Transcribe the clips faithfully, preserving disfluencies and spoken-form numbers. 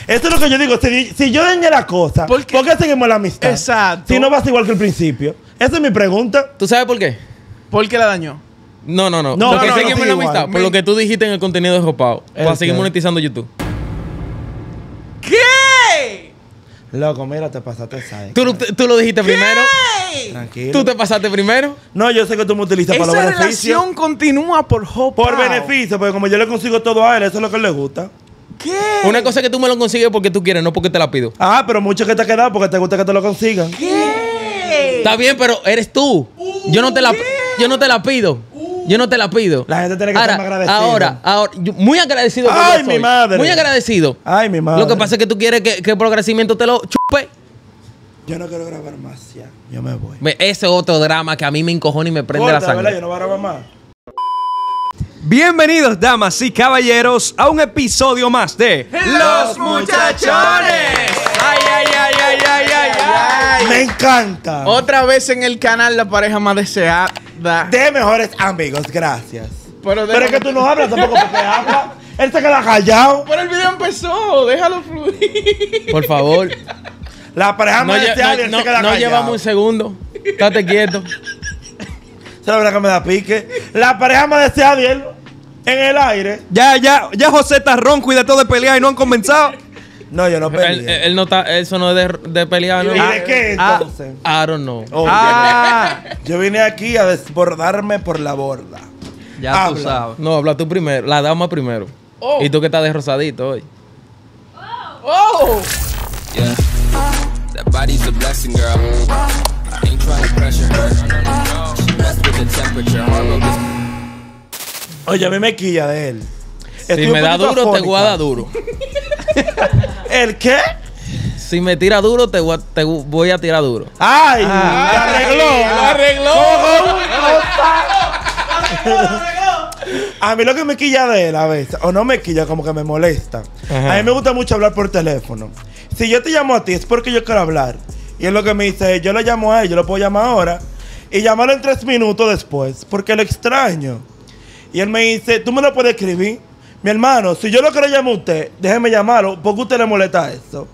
Eso es lo que yo digo. Si, si yo dañé la cosa, ¿por qué? ¿por qué seguimos la amistad? Exacto. Si no vas igual que el principio. Esa es mi pregunta. ¿Tú sabes por qué? ¿Por qué la dañó? No, no, no. No, ¿Por qué no, no, seguimos no, la igual. amistad? Por Me- lo que tú dijiste en el contenido de Jopao. Para seguir qué? monetizando YouTube. ¿Qué? Loco, mira, te pasaste esa. ¿Tú, lo- tú lo dijiste primero. Tranquilo. ¿Tú te pasaste primero? No, yo sé que tú me utilizas para los Esa beneficios. relación continúa por Hopao. Por beneficio, porque como yo le consigo todo a él, eso es lo que le gusta. ¿Qué? Una cosa es que tú me lo consigues porque tú quieres, no porque te la pido. Ah, pero mucho que te ha quedado porque te gusta que te lo consigan. ¿Qué? Está bien, pero eres tú. Yo no te la, yo no te la pido. Yo no te la pido. La gente tiene que ahora, ser más agradecida. Ahora, ahora, yo- muy agradecido. que Ay, yo mi soy. madre. Muy agradecido. Ay, mi madre. Lo que pasa es que tú quieres que, que el progresimiento te lo chupe. Yo no quiero grabar más ya. Yo me voy. Me- Ese es otro drama que a mí me encojona y me prende Corta, la sangre. ¿verdad? Yo no voy a grabar más. Bienvenidos, damas y caballeros, a un episodio más de ¡Los Muchachones! ¡Ay, ay, ay, ay, ay, ay, ay! Me encanta. Otra vez en el canal La Pareja Más Deseada. De mejores amigos, gracias. Pero, Pero es que tú no hablas tampoco porque hablas. Él se queda callado. Pero el video empezó, déjalo fluir. Por favor. La pareja No, más lle- deseada y no- él no- se queda no callado. llevamos un segundo. Estate quieto. Esa es la verdad que me da pique. La pareja más deseada y él en el aire. Ya, ya, ya José está ronco y de todo de pelear y no han comenzado. No, yo no Él, peleé. él no está, eso no es de, de pelear, ¿no? ¿Y Ah, de qué ah, entonces? I don't know. Oh, Ah, Yo vine aquí a desbordarme por la borda. ya tú Habla. sabes. No, habla tú primero. La dama primero. Oh. Y tú que estás de rosadito hoy. ¡Oh! Yeah. That body's a blessing, girl. I ain't trying to pressure her. She messed with the temperature. Hard this. Oye, a mí me quilla de él. Si Estoy me un da poquito duro, te afónica. voy a dar duro. ¿El qué? Si me tira duro, te voy a, te voy a tirar duro. ¡Ay! Ah. ¡La arregló! ¡Lo arregló! A mí lo que me quilla de él a veces, o no me quilla, como que me molesta. Ajá. A mí me gusta mucho hablar por teléfono. Si yo te llamo a ti es porque yo quiero hablar. Y es lo que me dice, yo lo llamo a él, yo lo puedo llamar ahora. Y llamarlo en tres minutos después, porque lo extraño. Y él me dice, tú me lo puedes escribir. Mi hermano, si yo lo quiero llamar a usted, déjeme llamarlo. ¿Por qué usted le molesta eso?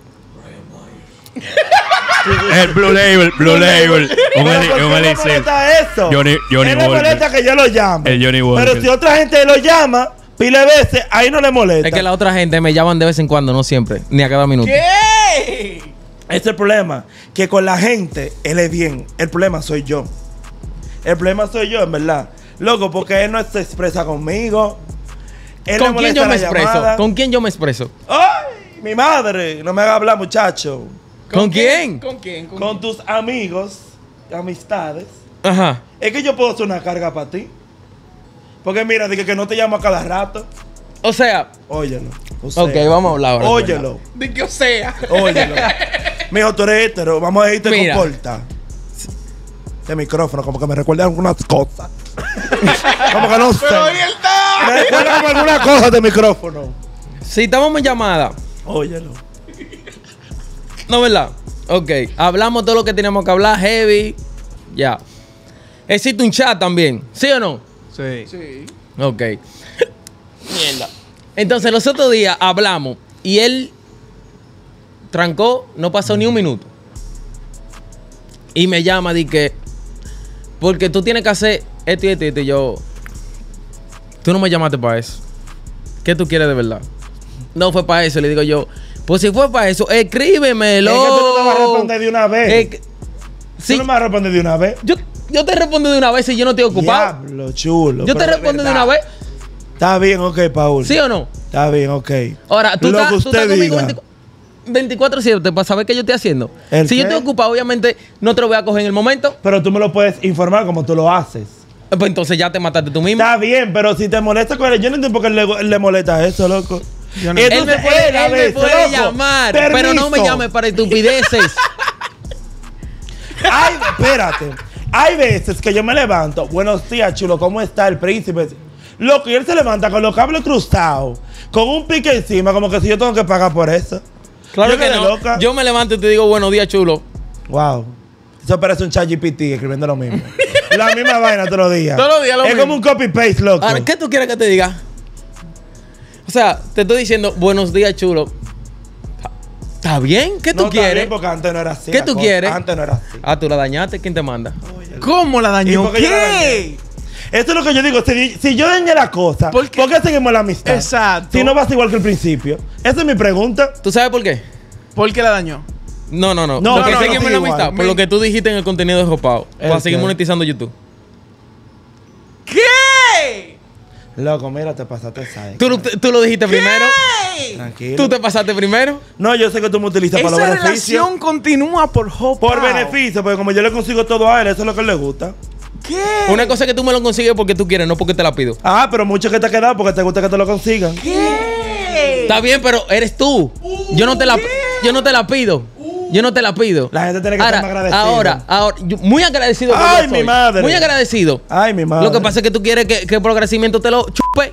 El Blue Label, Blue Label. Un, Pero eli- ¿por qué un le elixir. molesta eso? Johnny- Johnny él le Walker. molesta que yo lo llame. El Johnny Walker. Pero si otra gente lo llama, pile veces, ahí no le molesta. Es que la otra gente me llaman de vez en cuando, no siempre, ni a cada minuto. ¿Qué? Ese es el problema. Que con la gente, él es bien. El problema soy yo. El problema soy yo, en verdad. Loco, porque él no se expresa conmigo. Él le ¿Con quién molesta yo me la expreso? llamada. ¿Con quién yo me expreso? ¡Ay! Mi madre. No me haga hablar, muchacho. ¿Con quién? ¿Con quién? ¿Con Con quién? tus amigos, amistades. Ajá. Es que yo puedo ser una carga para ti. Porque mira, dije que no te llamo a cada rato. O sea, Óyelo. O sea, ok, vamos a hablar ahora. Óyelo. De que o sea. Óyelo. Mijo, tú eres hetero. Vamos a ir, te Mira. comporta. Este micrófono, como que me recuerda algunas cosas. Como que no sé. Pero ahí él está. Me recuerda como algunas cosas de micrófono. Si estamos en llamada, Óyelo. ¿no verdad? Ok, hablamos todo lo que teníamos que hablar, heavy, ya. Existe un chat también, ¿sí o no? Sí. Sí. Ok. Mierda. Entonces, los otros días hablamos y él trancó, no pasó ni un minuto. Y me llama, di que, porque tú tienes que hacer esto y esto y esto. Y yo, tú no me llamaste para eso. ¿Qué tú quieres de verdad? No fue para eso. Le digo yo, pues si fue para eso, escríbemelo. Es que tú no te vas a responder de una vez. Eh, que- Tú sí, no me vas a responder de una vez. yo, yo te respondo de una vez si yo no estoy ocupado. Diablo, chulo. Yo te pero respondo de verdad. una vez. Está bien, ok, Paul. ¿Sí o no? Está bien, ok. Ahora, tú Lo estás, que tú estás usted conmigo diga. veinticuatro siete para saber qué yo estoy haciendo. ¿El Si yo qué? estoy ocupado, obviamente no te lo voy a coger en el momento. Pero tú me lo puedes informar como tú lo haces. Pues entonces ya te mataste tú mismo. Está bien, pero si te molesta con él, yo no entiendo por qué le, le molesta eso, loco. Yo no- Él me Entonces, puede, él a él me veces, puede loco, llamar, pero no me permiso. llame para estupideces. Ay, espérate. Hay veces que yo me levanto. Buenos días, chulo. ¿Cómo está el príncipe? Loco, y él se levanta con los cables cruzados, con un pique encima, como que si yo tengo que pagar por eso. Claro Yo que quedé no. loca. Yo me levanto y te digo buenos días, chulo. Wow. Eso parece un chat G P T escribiendo lo mismo. La misma vaina todos los días. Todos los días lo Es mismo. como un copy-paste, loco. Ahora, ¿qué tú quieres que te diga? O sea, te estoy diciendo buenos días, chulo. ¿Está bien? ¿Qué tú No, está quieres? bien, porque antes no era así. ¿Qué la tú cosa. quieres? Antes no era así. Ah, tú la dañaste. ¿Quién te manda? ¿Cómo la ¿Y dañó? por qué yo la dañé? ¿Qué? Esto es lo que yo digo. Si, si yo dañé la cosa, ¿Por ¿por qué? qué, seguimos la amistad? Exacto. Si no vas igual que el principio. Esa es mi pregunta. ¿Tú sabes por qué? ¿Por qué la dañó? No, no, no. No, Porque no, no, seguimos no, en la igual. amistad. Por Me- lo que tú dijiste en el contenido de Jopao. ¿El Para seguir qué? monetizando YouTube. ¿Qué? Loco, mira, te pasaste esa. ¿Tú, lo- tú lo dijiste primero? Tranquilo. ¿Tú te pasaste primero? No, yo sé que tú me utilizas para los Esa beneficios. relación continúa por Hop. Por beneficio, porque como yo le consigo todo a él, eso es lo que le gusta. ¿Qué? Una cosa es que tú me lo consigues porque tú quieres, no porque te la pido. Ah, pero mucho que te ha quedado porque te gusta que te lo consigan. ¿Qué? Está bien, pero eres tú. Yo no te la, yo no te la pido. Yo no te la pido. La gente tiene que ahora, ser más agradecida. Ahora, ahora, yo- muy agradecido. que Ay, yo mi soy. madre. Muy agradecido. Ay, mi madre. Lo que pasa es que tú quieres que, que por agradecimiento te lo chupe.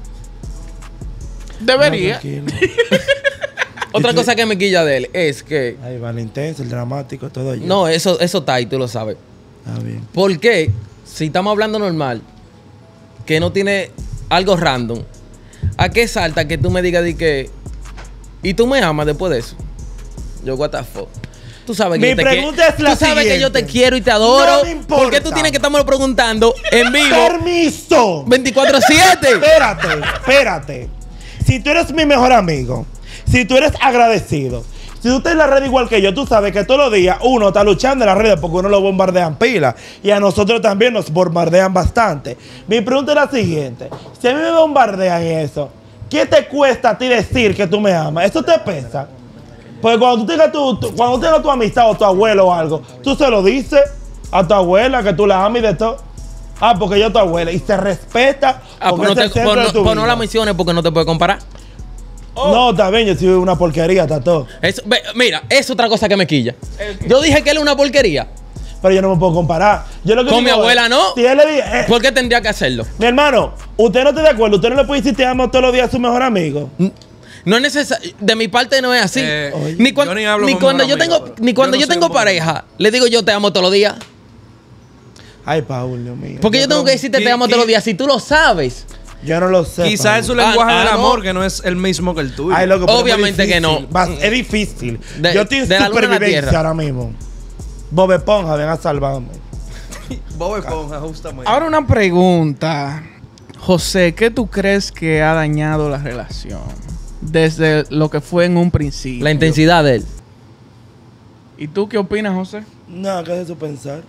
Debería. Tranquilo. Otra cosa que me quilla de él es que. Ay, va, el intenso, el dramático, todo yo. No, eso, eso está ahí, tú lo sabes. Está bien. ¿Por qué? Si estamos hablando normal, que no tiene algo random, ¿a qué salta que tú me digas de que. ¿Y tú me amas después de eso? Yo, what the fuck. Tú sabes que Mi yo te pregunta quiero. es la Tú sabes que yo te siguiente. quiero y te adoro. No me importa. ¿Por qué tú tienes que estarme preguntando en vivo ¡Permiso! veinticuatro siete? Espérate, espérate. Si tú eres mi mejor amigo, si tú eres agradecido, si tú estás en la red igual que yo, tú sabes que todos los días uno está luchando en las redes porque uno lo bombardean pila. Y a nosotros también nos bombardean bastante. Mi pregunta es la siguiente. Si a mí me bombardean eso, ¿qué te cuesta a ti decir que tú me amas? ¿Eso te pesa? Porque cuando tú tengas tu, tu- cuando tú tengas tu amistad o tu abuelo o algo, tú se lo dices a tu abuela que tú la amas y de todo. Ah, porque yo tu abuela. Y se respeta Ah, porque pues no, es te, el centro pues de no- tu pues no vida. la menciones porque no te puede comparar. No, está bien, yo soy una porquería, está todo. Eso, ve, mira, es otra cosa que me quilla. Yo dije que él es una porquería. Pero yo no me puedo comparar. Yo lo que Con digo mi abuela es, no. Si él le dice, eh, ¿Por qué tendría que hacerlo? mi hermano, usted no está de acuerdo, usted no le puede decir te amo todos los días a su mejor amigo. No es necesario. De mi parte no es así. Eh, Oye. ni cuan- yo ni hablo ni con cuando mejor yo amigo, tengo, pero ni cuando yo no yo soy tengo un buen pareja, le digo yo te amo todos los días. Ay, Paul, Dios mío. Porque yo tengo que decirte te qui- amo todos qui- los días. Si tú lo sabes. Yo no lo sé. Quizás es su Paul. lenguaje Ah, del ah, amor no. que no es el mismo que el tuyo. Ay, loco, pero es muy Obviamente que difícil. no. Va- es difícil. De- yo estoy en de la luna a la supervivencia tierra. ahora mismo. Bob Esponja, ven a salvarme. Bob Esponja, justamente. Ahora una pregunta. José, ¿qué tú crees que ha dañado la relación? Desde lo que fue en un principio. La intensidad de él. ¿Y tú qué opinas, José? No, ¿qué es eso pensar?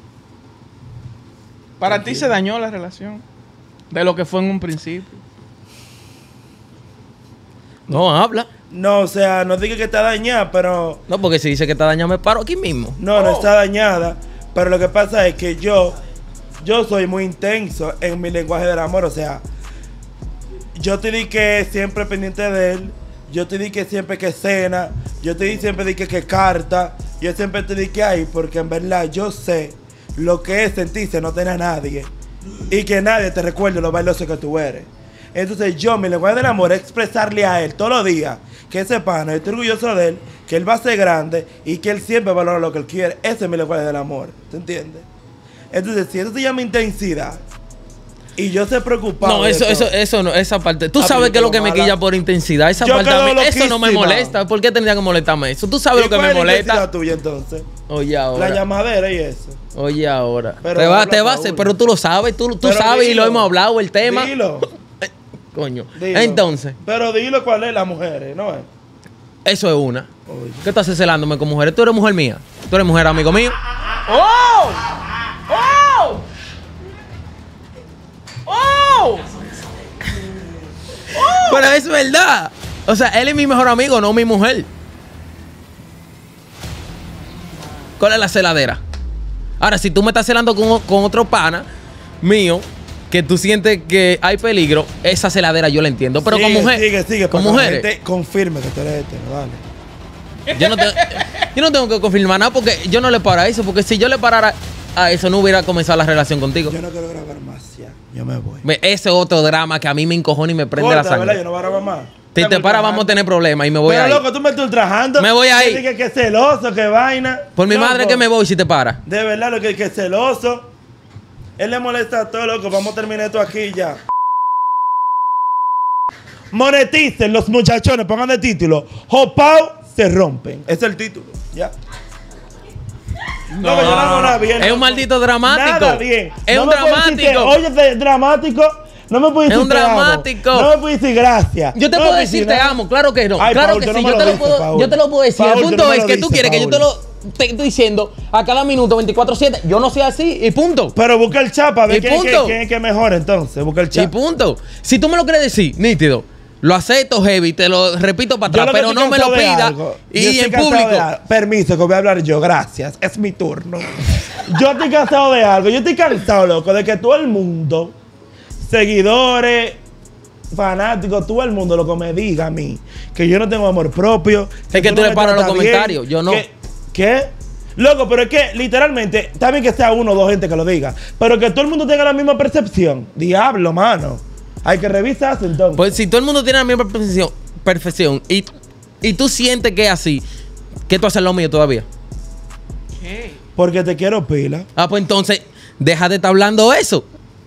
¿Para ti se dañó la relación? De lo que fue en un principio. No, habla. No, o sea, no diga que está dañada, pero... No, porque si dice que está dañado, me paro aquí mismo. No, no está dañada. Pero lo que pasa es que yo, yo soy muy intenso en mi lenguaje del amor. O sea, yo te di que siempre pendiente de él. Yo te di que siempre que cena. Yo te di siempre di que, que carta. Yo siempre te di que hay. Porque en verdad yo sé lo que es sentirse no tener a nadie. Y que nadie te recuerde lo valioso que tú eres. Entonces yo, mi lenguaje del amor es expresarle a él todos los días que ese pana, yo estoy orgulloso de él, que él va a ser grande y que él siempre valora lo que él quiere. Ese es mi lenguaje del amor, ¿te entiendes? Entonces, si eso se llama intensidad y yo sé preocupado. No, de eso, eso, todo, eso no, esa parte. Tú Ah, sabes pero que es lo yo que tengo me mala. quilla por intensidad. Esa Yo parte a quedo mí, eso no me loquísima. molesta. ¿Por qué tendría que molestarme eso? Tú sabes ¿y lo que cuál me es la molesta. intensidad tuya entonces? Oye, La ahora. llamadera y eso. Oye, ahora. Pero te va, habla, te va a Paul. hacer, pero tú lo sabes, tú, tú Pero sabes y dilo. lo hemos hablado, el tema. Dilo, Coño. dilo. Entonces, Pero dilo cuál es las mujeres, ¿no es? eso es una. Oye. ¿Qué estás celándome con mujeres? Tú eres mujer mía. Tú eres mujer amigo mío. ¡Oh! ¡Oh! ¡Oh! Pero es verdad. O sea, él es mi mejor amigo, no mi mujer. ¿Cuál es la celadera? Ahora, si tú me estás celando con, con otro pana mío, que tú sientes que hay peligro, esa celadera yo la entiendo. Pero Sigue, con mujeres. Sigue, sigue. Con para que la mujeres. gente confirme que tú eres hetero, dale. Yo no, te- yo no tengo que confirmar nada porque yo no le paro a eso. Porque si yo le parara a eso, no hubiera comenzado la relación contigo. Yo no quiero grabar más ya. Yo me voy. Ve, ese otro drama que a mí me encojona y me prende Corta, la sangre. ¿verdad? Yo no voy a grabar más. Si te para, vamos a tener problemas y me voy Pero ahí. loco, tú me estás ultrajando. Me voy ahí. Que diga que celoso, que vaina. Por mi Loco, madre que me voy si te para. De verdad, lo que que celoso. Él le molesta a todo, loco. Vamos a terminar esto aquí ya. Moneticen los muchachones, pongan de título. Jopao se rompen. Ese es el título, ¿ya? No, no, yo no hago nada bien. Es no, un maldito dramático. Nada bien. Es no un me puedes decir que, dramático. oye, de- dramático. No me puedes Es decir un te amo. dramático. No me puedes decir gracias. Yo te No puedo me puedes decir te nada. amo, claro que no. Ay, claro Paul, que tú no sí, me yo lo te, lo dices, puedo, Paul. yo te lo puedo decir. Paul, El tú punto no me es lo que tú dices, quieres que yo Paul. te lo te estoy diciendo a cada minuto veinticuatro siete. Yo no soy así y punto. Pero busca el chat para ver Y quién, quién, punto. quién es que mejor entonces. Busca el Y chat. punto. Si tú me lo quieres decir, nítido, lo acepto heavy, te lo repito para Yo atrás, lo que pero estoy no me lo cansado de pida. algo. Yo Y estoy en cansado público. de algo. Permiso, que voy a hablar yo. Gracias. Es mi turno. Yo estoy cansado de algo. Yo estoy cansado, loco, de que todo el mundo, seguidores, fanáticos, todo el mundo, loco, me diga a mí que yo no tengo amor propio. Es que tú no le me paras los tratas bien, comentarios, yo no. que- ¿Qué? Loco, pero es que literalmente, está bien que sea uno o dos gente que lo diga, pero que todo el mundo tenga la misma percepción. Diablo, mano. Hay que revisarse entonces. Pues si todo el mundo tiene la misma perfección, perfección y, y tú sientes que es así, ¿qué tú haces lo mío todavía? Porque te quiero pila. Ah, pues entonces, deja de estar hablando eso.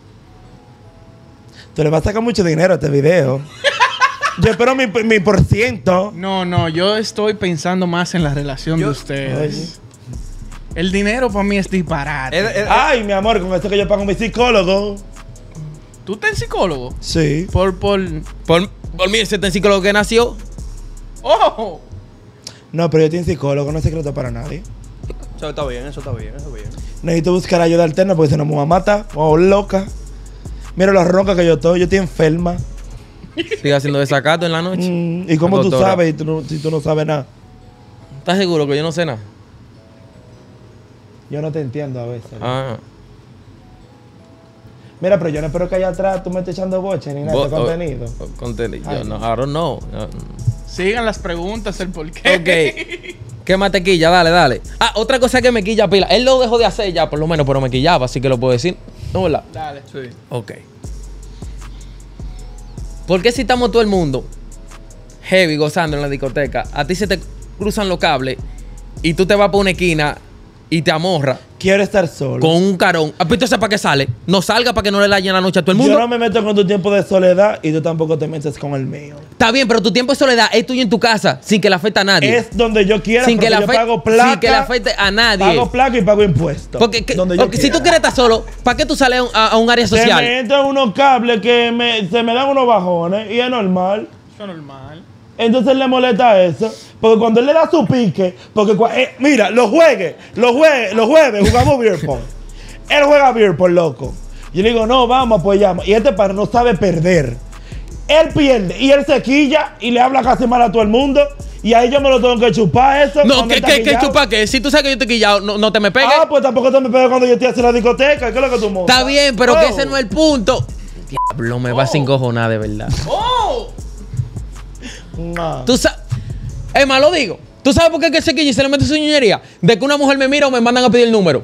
Te le va a sacar mucho dinero a este video. Yo espero mi, mi por ciento. No, no, yo estoy pensando más en la relación de ustedes. El dinero para mí es disparate. Es- es- Ay, mi amor, con esto que yo pago mi psicólogo. ¿Tú estás psicólogo? Sí. Por, por... Por, por mí, ese es el psicólogo que nació. ¡Oh! No, pero yo tengo psicólogo, no es secreto para nadie. Eso está bien, eso está bien, eso está bien. Necesito buscar ayuda alterna porque si no me voy a matar. O loca. Mira lo ronca que yo estoy. Yo estoy enferma. Sigue haciendo desacato en la noche. Mm, ¿Y cómo tú Doctora. sabes y tú no- si tú no sabes nada? ¿Estás seguro que yo no sé nada? Yo no te entiendo a veces. Ah. Mira, pero yo no espero que allá atrás tú me estés echando boche ni nada de Bo- este contenido. oh, oh, contenido. Ay, Yo no, no. I don't know. No. Sigan las preguntas, el por qué. Ok. ¿Qué más te quilla? Dale, dale. Ah, otra cosa que me quilla pila. Él lo dejó de hacer ya, por lo menos, pero me quillaba, así que lo puedo decir. No, ¿verdad? Dale. Sí. Ok. ¿Por qué si estamos todo el mundo heavy gozando en la discoteca, a ti se te cruzan los cables y tú te vas por una esquina y te amorras Quiero estar solo. con un carón? Ah, pues entonces, ¿para qué sale? No salga para que no le dañen la noche a todo el mundo. Yo no me meto con tu tiempo de soledad y tú tampoco te metes con el mío. Está bien, pero tu tiempo de soledad es tuyo en tu casa, sin que le afecte a nadie. Es donde yo quiera sin, que porque le yo afecte, pago placa. sin que le afecte a nadie. Pago placa y pago impuestos. Porque que- donde yo porque si tú quiera. quieres estar solo, ¿para qué tú sales a un, a- a un área Se social? me entran unos cables que me- se me dan unos bajones y es normal. Eso es normal. Entonces le molesta eso. Porque cuando él le da su pique, porque cua- eh, mira, los jueves, los jueves, los jueves jugamos beer pong. Él juega beer pong, loco. Yo le digo, no, vamos, apoyamos. Y este par no sabe perder. Él pierde y él se quilla y le habla casi mal a todo el mundo. Y ahí yo me lo tengo que chupar eso. No, cuando que, está que, que quillado. chupa que si tú sabes que yo te he quillado, no, no te me pegues. Ah, pues tampoco te me pegas cuando yo estoy haciendo la discoteca. ¿Qué es lo que tú montas? Está bien, pero que Oh. ese no es el punto. Diablo, me va sin cojonar de verdad. ¡Oh! No. Tú sabes. Es más, lo digo. ¿Tú sabes por qué que se quilla y se le mete su ñoñería? De que una mujer me mira o me mandan a pedir el número.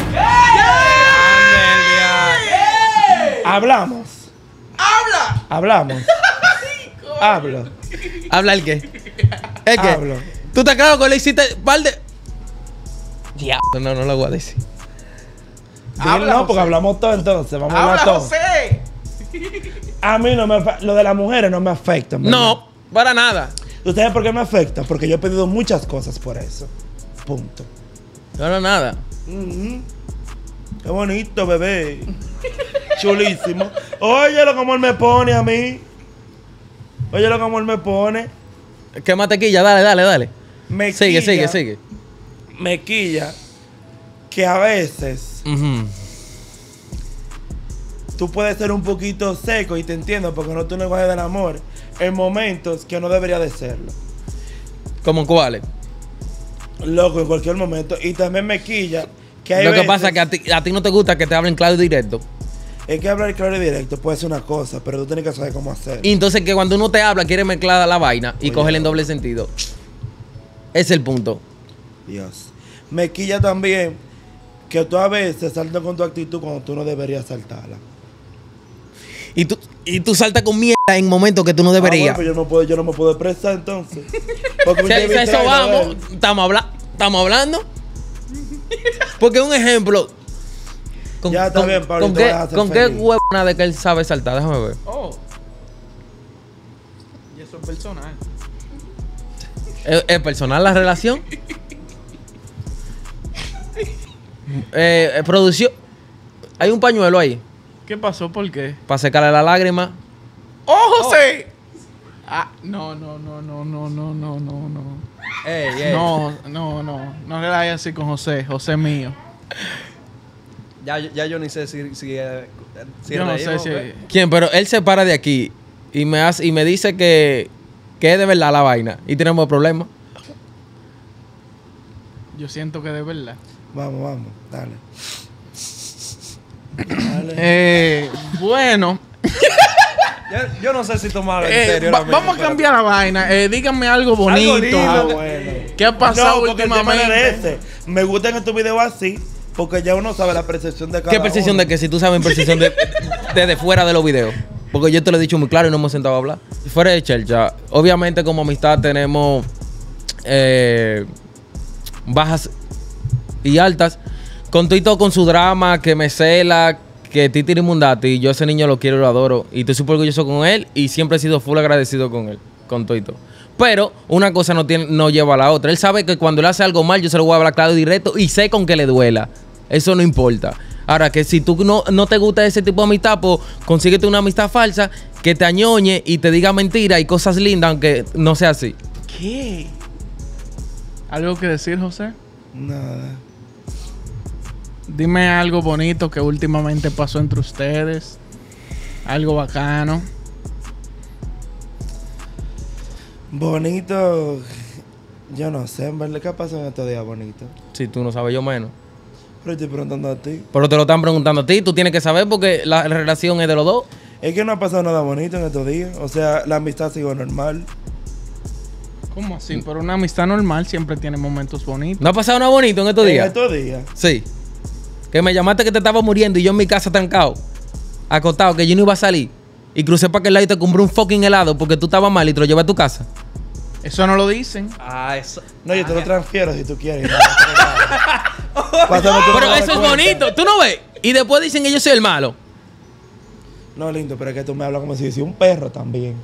Hablamos. ¡Habla! Hablamos. Hablo. ¿Habla el qué? ¿El qué? Hablo. ¿Tú estás claro que le hiciste par de...? Diablo, no, no lo voy a decir. Dile, no, porque hablamos todo entonces. Vamos a ¡Habla, hablar todo. José! A mí no me afa- lo de las mujeres no me afecta. ¿verdad? No, para nada. ¿Tú sabes por qué me afecta? Porque yo he pedido muchas cosas por eso. Punto. No, no, nada. Ujú. Qué bonito, bebé. Chulísimo. Óyelo como él me pone a mí. Óyelo como él me pone. ¿Qué mantequilla? Dale, dale, dale. Me Sigue, quilla, sigue, sigue. Me quilla que a veces Ujú. tú puedes ser un poquito seco y te entiendo porque no es tu lenguaje del amor en momentos que no debería de serlo. ¿Cómo cuáles? Loco, en cualquier momento. Y también me quilla que hay Lo que veces- pasa es que a ti, a ti no te gusta que te hablen claro y directo. Es que hablar claro y directo puede ser una cosa, pero tú tienes que saber cómo hacer. Y entonces que cuando uno te habla quiere mezclar la vaina y Oye. cogerle en doble sentido. Ese es el punto. Dios. Me quilla también que tú a veces saltas con tu actitud cuando tú no deberías saltarla. Y tú, y tú saltas con mierda en momentos que tú no Ah, deberías. bueno, pues yo, no puedo, yo no me puedo expresar entonces. Porque Si usted a viste eso ahí, vamos, a ver. estamos, habla estamos hablando. Porque un ejemplo. ¿Con, Ya está con- bien, Pablo, ¿con te qué, vas a hacer con qué feliz. huevona de que él sabe saltar? Déjame ver. ¡Oh! Y eso es personal. ¿Es, es personal la relación? eh, eh, producción. Hay un pañuelo ahí ¿Qué pasó? ¿Por qué? para secarle la lágrima. ¡Oh, José! Ah, no, no, no, no, no, no, no, no, no. Ey, ey. No, no, no. No relajes así con José. José es mío. Ya, ya yo ni sé si... si, eh, si Yo no reímos, sé ¿qué? si... ¿Quién? Pero él se para de aquí y me hace y me dice que, que es de verdad la vaina. Y tenemos problemas. Yo siento que de verdad. Vamos, vamos, dale. Dale. Eh, bueno, Yo, yo no sé si tomarlo en eh, serio. va- ahora mismo, vamos a pero- cambiar la vaina. Eh, díganme algo bonito. lindo. Ah, bueno. ¿Qué ha pasado No, porque el tema no últimamente? es ese. Me gustan estos videos así, porque ya uno sabe la percepción de cada ¿Qué percepción uno. de que si tú sabes percepción de, desde fuera de los videos? Porque yo te lo he dicho muy claro y no hemos sentado a hablar. Fuera de Chelcha, obviamente como amistad tenemos eh, bajas y altas. Con Tito con su drama, que me cela, que Titi Mundati, yo ese niño lo quiero y lo adoro. Y estoy súper orgulloso con él y siempre he sido full agradecido con él, con Tito. Pero una cosa no, tiene, no lleva a la otra. Él sabe que cuando él hace algo mal, yo se lo voy a hablar claro y directo y sé con que le duela. Eso no importa. Ahora, que si tú no, no te gusta ese tipo de amistad, pues consíguete una amistad falsa que te añoñe y te diga mentiras y cosas lindas, aunque no sea así. ¿Qué? ¿Algo que decir, José? Nada. Dime algo bonito que últimamente pasó entre ustedes. Algo bacano. Bonito. Yo no sé, en verdad, ¿qué pasó en estos días bonito? Si tú no sabes, yo menos. Pero estoy preguntando a ti. Pero te lo están preguntando a ti, tú tienes que saber porque la relación es de los dos. Es que no ha pasado nada bonito en estos días. O sea, la amistad sigue normal. ¿Cómo así? Pero una amistad normal siempre tiene momentos bonitos. ¿No ha pasado nada bonito en estos En días? estos días. Sí. Que me llamaste que te estaba muriendo y yo en mi casa trancado, acostado, que yo no iba a salir. Y crucé para aquel lado y te compré un fucking helado porque tú estabas mal y te lo llevé a tu casa. Eso no lo dicen. Ah, eso. No, yo te lo transfiero si tú quieres. Pásame tu Pero número de eso es cuenta. bonito, ¿tú no ves? Y después dicen que yo soy el malo. No, lindo, pero es que tú me hablas como si fuese un perro también.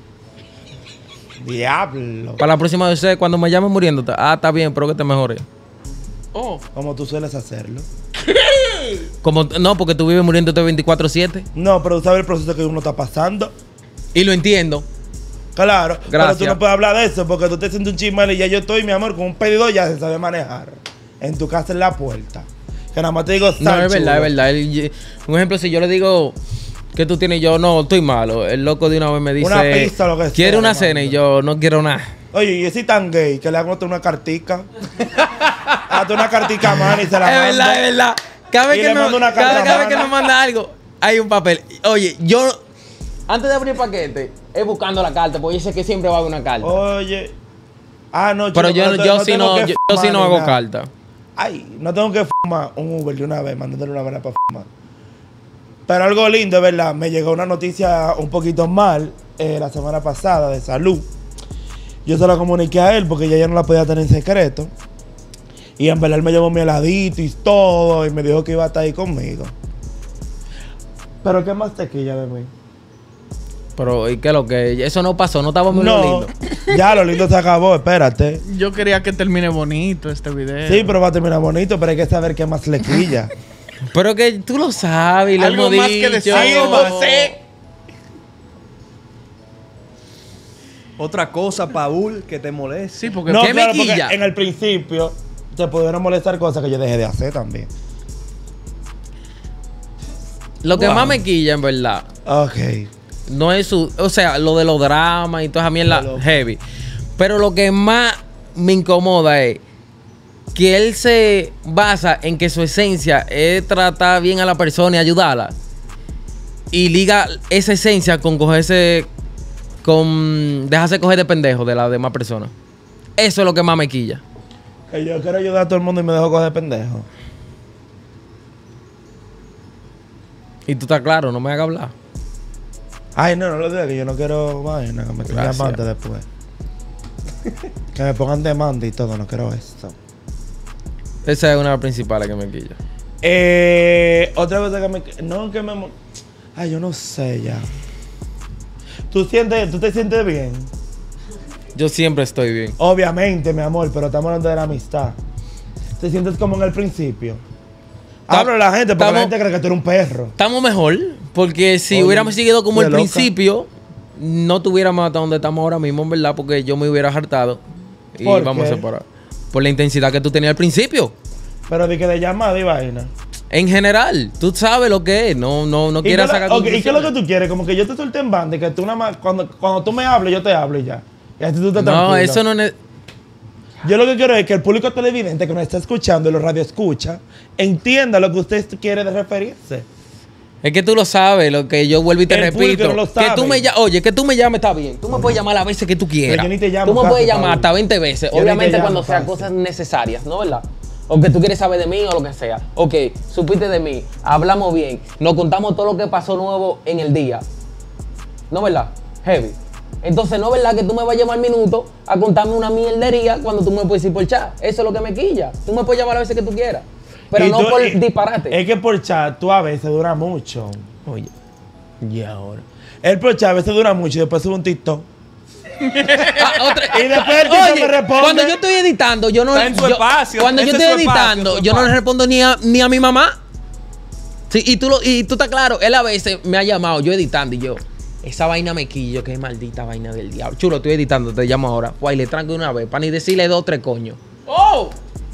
Diablo. Para la próxima vez, cuando me llames muriendo, ah, está bien, pero que te mejores. Oh, Como tú sueles hacerlo. Como, no, porque tú vives muriéndote veinticuatro siete. No, pero tú sabes el proceso que uno está pasando. Y lo entiendo. Claro. Pero Gracias. tú no puedes hablar de eso porque tú te sientes un chismal y ya yo estoy, mi amor, con un pedido ya se sabe manejar. En tu casa en la puerta. Que nada más te digo, No, sal, es verdad, chulo. es verdad. Él- un ejemplo, si yo le digo que tú tienes y yo, no, estoy malo. El loco de una vez me dice, Una pizza, lo que ¿quiere sea, una mano. cena? Y yo, no quiero nada. Oye, y ese tan gay que le hago una cartica. Hazte una cartica, man, y se la Es mando. verdad, es verdad. Cada vez Y que, le me, mando una cada, carta cada vez que mala. me manda algo, hay un papel. Oye, yo, antes de abrir el paquete, es buscando la carta, porque yo sé que siempre va a haber una carta. Oye. Ah, no, Pero chulo, yo, te- yo, sí tengo no, que yo, yo sí fumar no ni hago nada. carta. Ay, no tengo que fumar un Uber de una vez, mandándole una vela para fumar. Pero algo lindo, es verdad. Me llegó una noticia un poquito mal eh, la semana pasada de salud. Yo se la comuniqué a él porque ya yo no la podía tener en secreto. Y en verdad él me llevó mi heladito y todo. Y me dijo que iba a estar ahí conmigo. Pero ¿qué más tequilla de mí? Pero, ¿y qué es lo que? Eso no pasó, no estaba muy No, lindo. ya lo lindo se acabó, espérate. yo quería que termine bonito este video. Sí, pero va a terminar bonito, pero hay que saber qué más le quilla. Pero que tú lo sabes y lo Algo hemos más que dicho. decir, Algo- José. Otra cosa, Paul, que te moleste. Sí, porque No, ¿Qué me claro, porque quilla? en el principio te pudieron molestar cosas que yo dejé de hacer también. Lo que Wow. más me quilla, en verdad, Ok. no es su... O sea, lo de los dramas y toda esa mierda Lo- heavy. Pero lo que más me incomoda es que él se basa en que su esencia es tratar bien a la persona y ayudarla. Y liga esa esencia con cogerse... Con dejarse coger de pendejo de las demás personas. Eso es lo que más me quilla. Que yo quiero ayudar a todo el mundo y me dejo coger pendejo. Y tú estás claro, no me hagas hablar. Ay, no, no lo digas, que yo no quiero vaina, que me estén Gracias. llamando después. Que me pongan demanda y todo, no quiero esto. Esa es una de las principales que me quilla. Eh, otra cosa que me... No, que me... mo- Ay, yo no sé ya. ¿Tú, sientes, ¿Tú te sientes bien? Yo siempre estoy bien. Obviamente, mi amor, pero estamos hablando de la amistad. ¿Te sientes como en el principio? Ta- Habla a la gente porque estamos- la gente cree que tú eres un perro. Estamos mejor, porque si Oye, hubiéramos seguido como de el loca. principio, no tuviéramos hasta donde estamos ahora mismo, en verdad, porque yo me hubiera hartado y ¿Por vamos qué? a separar. Por la intensidad que tú tenías al principio. Pero de que de llamada y vaina. En general, tú sabes lo que es. No, no, no ¿Y quieras qué es lo- sacar ok, ¿Y qué es lo que conclusiones. tú quieres? Como que yo te suelte en banda y que tú nada más, cuando, cuando tú me hables, yo te hablo y ya. Y así tú te No, tranquilo. eso no es... Yo lo que quiero es que el público televidente que nos está escuchando y los radioescucha entienda lo que usted quiere de referirse. Es que tú lo sabes, lo que yo vuelvo y te El público repito. no lo que sabe. tú me lla- Oye, que tú me llames está bien. Tú me puedes llamar las veces que tú quieras. yo ni te llamo tú me casi, puedes llamar Pablo. hasta veinte veces. Yo ni te Obviamente llamo cuando sean casi. cosas necesarias, ¿no verdad? O que tú quieres saber de mí o lo que sea. Ok, supiste de mí, hablamos bien, nos contamos todo lo que pasó nuevo en el día. ¿No verdad? Heavy. Entonces, no es verdad que tú me vas a llamar minuto a contarme una mierdería cuando tú me puedes decir por chat. Eso es lo que me quilla. Tú me puedes llamar las veces que tú quieras. Pero Y no tú- por y- disparate. Es que por chat tú a veces dura mucho. Oye, y ahora. El por chat a veces dura mucho y después sube un TikTok. Ah, otra- Y después el tipo Oye, me responde. cuando yo estoy editando, yo no. Está en su yo- espacio, Cuando yo ese estoy es su espacio, editando, su yo no le espacio. respondo ni a, ni a mi mamá. Sí, y tú, lo, y tú estás claro, él a veces me ha llamado, yo editando, y yo, esa vaina me quillo, qué maldita vaina del diablo. Chulo, estoy editando, te llamo ahora. Guay, le tranco una vez, para ni decirle dos o tres coños. ¡Oh!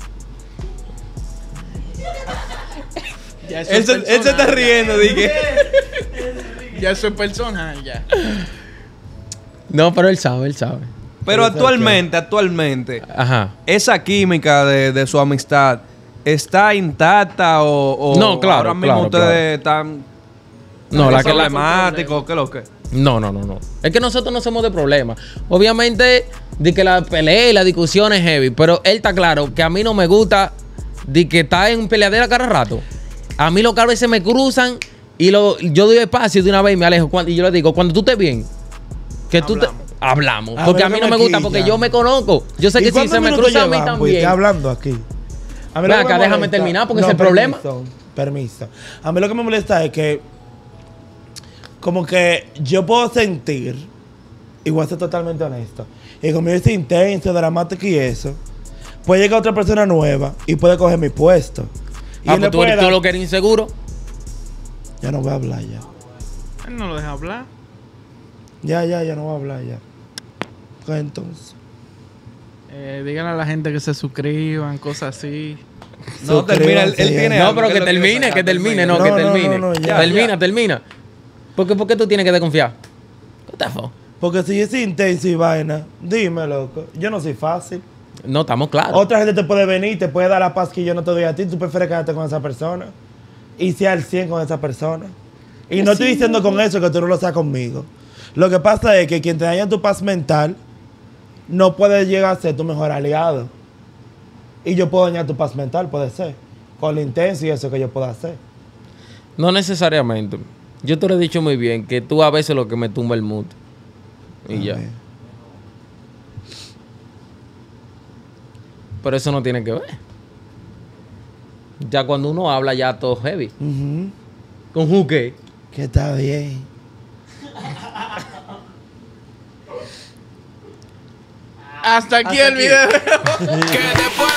Ya eso Él es se, él se personal, está ya. riendo, dije. Ya eso es personal, ya. No, pero él sabe, él sabe. Pero Pero actualmente, actualmente, Ajá. esa química de, de su amistad está intacta o, o No, claro, ahora mismo claro, ustedes están No, la que la problemáticos, ¿qué es lo que? No, no, no, no. Es que nosotros no somos de problemas. Obviamente, de que la pelea y la discusión es heavy, pero él está claro que a mí no me gusta de que está en peleadera cada rato. A mí los carros a veces me cruzan y lo, yo doy espacio de una vez y me alejo. Cuando- y yo le digo, cuando tú estés bien, que tú te... Hablamos. A Porque ver a lo mí que no me me gusta, quilla. porque yo me conozco. Yo sé ¿Y que si cuántos se me minutos cruza a mí llevamos? Pues, también. hablando aquí. A mí Ven lo que acá, me déjame molesta- terminar, porque No, ese es el problema. permiso, Permiso. A mí lo que me molesta es que como que yo puedo sentir, y voy a ser totalmente honesto, y como yo soy intenso, dramático y eso, puede llegar otra persona nueva y puede coger mi puesto. Y Ah, él le pues tú, puede eres- tú dar- lo que eres inseguro. Ya no voy a hablar ya. Él no lo deja hablar. Ya, ya, ya no voy a hablar ya. Pues entonces. Eh, díganle a la gente que se suscriban, cosas así. No, termina, él, él Suscríbanse, tiene No, algo, pero ¿qué que es lo iba a termine, sacar? que termine, no, No, que no, no, termine. no, ya, termina, ya. termina. ¿Por qué, ¿Por qué tú tienes que desconfiar? ¿Qué te fue? Porque si yo soy intenso y vaina, dime, loco. Yo no soy fácil. No, estamos claros. Otra gente te puede venir, te puede dar la paz que yo no te doy a ti. Tú prefieres quedarte con esa persona y ser al cien con esa persona. Y no estoy diciendo con eso que tú no lo seas conmigo. Lo que pasa es que quien te daña tu paz mental no puede llegar a ser tu mejor aliado. Y yo puedo dañar tu paz mental, puede ser. Con lo intenso y eso que yo puedo hacer. No necesariamente. Yo te lo he dicho muy bien, que tú a veces lo que me tumba el mood. Y ya. Amén. Pero eso no tiene que ver. Ya cuando uno habla ya todo heavy. Ujú. ¿Con juque? Que está bien. Hasta aquí Hasta el aquí. video. Que después